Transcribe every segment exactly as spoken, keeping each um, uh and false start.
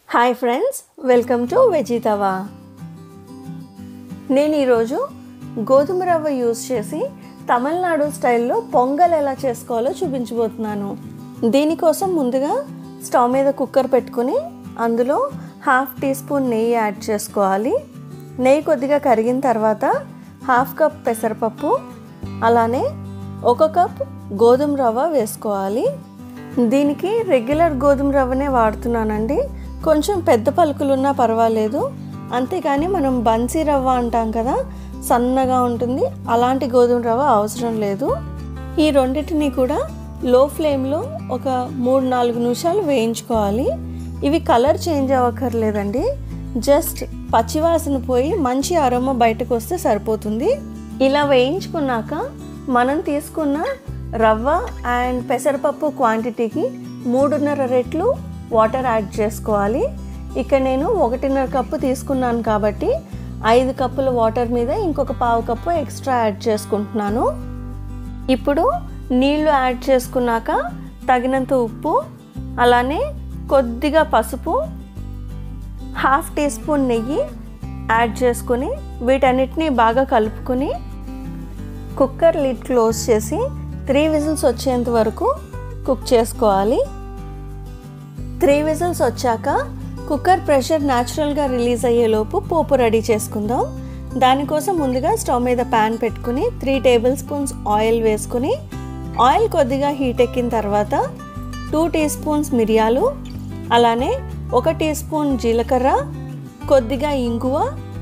Hi friends, welcome to veggie tawa. నేను ఈరోజు గోధుమ రవ్వ యూజ్ చేసి తమిళనాడు స్టైల్లో పొంగల్ ఎలా చేసుకోవాలో చూపించబోతున్నాను. దీనికోసం ముందుగా స్టవ్ మీద కుక్కర్ పెట్టుకుని అందులో హాఫ్ టీ స్పూన్ నెయ్యి యాడ్ చేసుకోవాలి. నెయ్యి కొద్దిగా కరిగిన తర్వాత హాఫ్ కప్ పెసరపప్పు, అలానే ఒక కప్ గోధుమ రవ్వ వేసుకోవాలి. దీనికి రెగ్యులర్ గోధుమ రవ్వనే వాడుతున్నానండి. కొంచెం పెద్ద పలుకులున్నా పర్వాలేదు, అంతేకాని మనం బన్సీ రవ్వ అంటాం కదా, సన్నగా ఉంటుంది, అలాంటి గోధుమ రవ్వ అవసరం లేదు. ఈ రెండింటిని కూడా లో ఫ్లేమ్లో ఒక మూడు నాలుగు నిమిషాలు వేయించుకోవాలి. ఇవి కలర్ చేంజ్ అవ్వక్కర్లేదండి, జస్ట్ పచ్చివాసన పోయి మంచి అరోమా బయటకు వస్తే సరిపోతుంది. ఇలా వేయించుకున్నాక మనం తీసుకున్న రవ్వ అండ్ పెసరపప్పు క్వాంటిటీకి మూడున్నర రెట్లు వాటర్ యాడ్ చేసుకోవాలి. ఇక్కడ నేను ఒకటిన్నర కప్పు తీసుకున్నాను కాబట్టి ఐదు కప్పుల వాటర్ మీద ఇంకొక పావు కప్పు ఎక్స్ట్రా యాడ్ చేసుకుంటున్నాను. ఇప్పుడు నీళ్లు యాడ్ చేసుకున్నాక తగినంత ఉప్పు, అలానే కొద్దిగా పసుపు, హాఫ్ టీ స్పూన్ నెయ్యి యాడ్ చేసుకుని వీటన్నిటిని బాగా కలుపుకొని కుక్కర్ లిడ్ క్లోజ్ చేసి త్రీ విజిల్స్ వచ్చేంత వరకు కుక్ చేసుకోవాలి. త్రీ విజిల్స్ వచ్చాక కుక్కర్ ప్రెషర్ న్యాచురల్గా రిలీజ్ అయ్యేలోపు పోపు రెడీ చేసుకుందాం. దానికోసం ముందుగా స్టవ్ మీద ప్యాన్ పెట్టుకుని త్రీ టేబుల్ స్పూన్స్ ఆయిల్ వేసుకుని ఆయిల్ కొద్దిగా హీట్ ఎక్కిన తర్వాత టూ టీ స్పూన్స్ మిరియాలు, అలానే ఒక టీ స్పూన్ జీలకర్ర, కొద్దిగా ఇంగువ,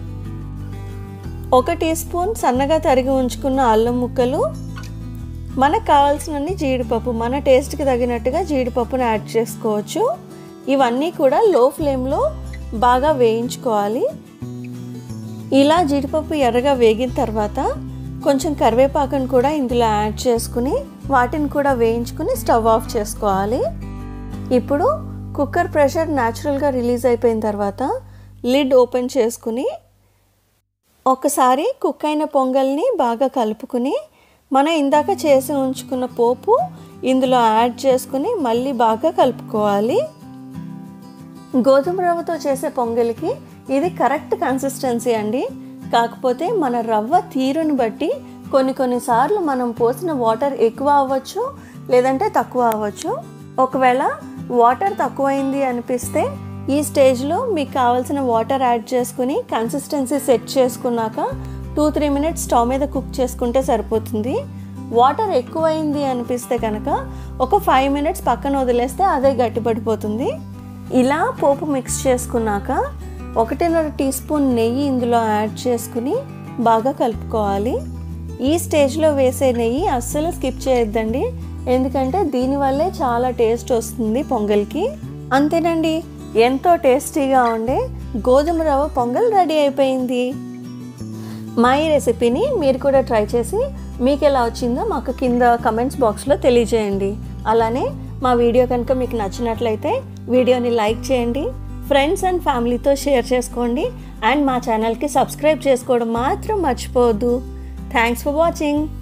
ఒక టీ స్పూన్ సన్నగా తరిగి ఉంచుకున్న అల్లం ముక్కలు, మనకు కావాల్సినన్ని జీడిపప్పు, మన టేస్ట్కి తగినట్టుగా జీడిపప్పును యాడ్ చేసుకోవచ్చు. ఇవన్నీ కూడా లో ఫ్లేమ్లో బాగా వేయించుకోవాలి. ఇలా జీడిపప్పు ఎర్రగా వేగిన తర్వాత కొంచెం కరివేపాకును కూడా ఇందులో యాడ్ చేసుకుని వాటిని కూడా వేయించుకుని స్టవ్ ఆఫ్ చేసుకోవాలి. ఇప్పుడు కుక్కర్ ప్రెషర్ న్యాచురల్గా రిలీజ్ అయిపోయిన తర్వాత లిడ్ ఓపెన్ చేసుకుని ఒకసారి కుక్ అయిన పొంగల్ని బాగా కలుపుకుని మనం ఇందాక చేసి ఉంచుకున్న పోపు ఇందులో యాడ్ చేసుకుని మళ్ళీ బాగా కలుపుకోవాలి. గోధుమ రవ్వతో చేసే పొంగల్కి ఇది కరెక్ట్ కన్సిస్టెన్సీ అండి. కాకపోతే మన రవ్వ తీరుని బట్టి కొన్ని కొన్నిసార్లు మనం పోసిన వాటర్ ఎక్కువ అవ్వచ్చు, లేదంటే తక్కువ అవ్వచ్చు. ఒకవేళ వాటర్ తక్కువైంది అనిపిస్తే ఈ స్టేజ్లో మీకు కావాల్సిన వాటర్ యాడ్ చేసుకుని కన్సిస్టెన్సీ సెట్ చేసుకున్నాక టూ త్రీ మినిట్స్ స్టవ్ మీద కుక్ చేసుకుంటే సరిపోతుంది. వాటర్ ఎక్కువైంది అనిపిస్తే కనుక ఒక ఫైవ్ మినిట్స్ పక్కన వదిలేస్తే అదే గట్టిపడిపోతుంది. ఇలా పోపు మిక్స్ చేసుకున్నాక ఒకటిన్నర టీ స్పూన్ నెయ్యి ఇందులో యాడ్ చేసుకుని బాగా కలుపుకోవాలి. ఈ స్టేజ్లో వేసే నెయ్యి అస్సలు స్కిప్ చేయొద్దండి, ఎందుకంటే దీనివల్లే చాలా టేస్ట్ వస్తుంది పొంగల్కి. అంతేనండి, ఎంతో టేస్టీగా ఉండే గోధుమ రవ్వ పొంగల్ రెడీ అయిపోయింది. మా ఈ రెసిపీని మీరు కూడా ట్రై చేసి మీకు ఎలా వచ్చిందో మాకు కింద కమెంట్స్ బాక్స్లో తెలియజేయండి. అలానే మా వీడియో కనుక మీకు నచ్చినట్లయితే వీడియోని లైక్ చేయండి, ఫ్రెండ్స్ అండ్ ఫ్యామిలీతో షేర్ చేసుకోండి, అండ్ మా ఛానల్కి సబ్స్క్రైబ్ చేసుకోవడం మాత్రం మర్చిపోవద్దు. Thanks for watching.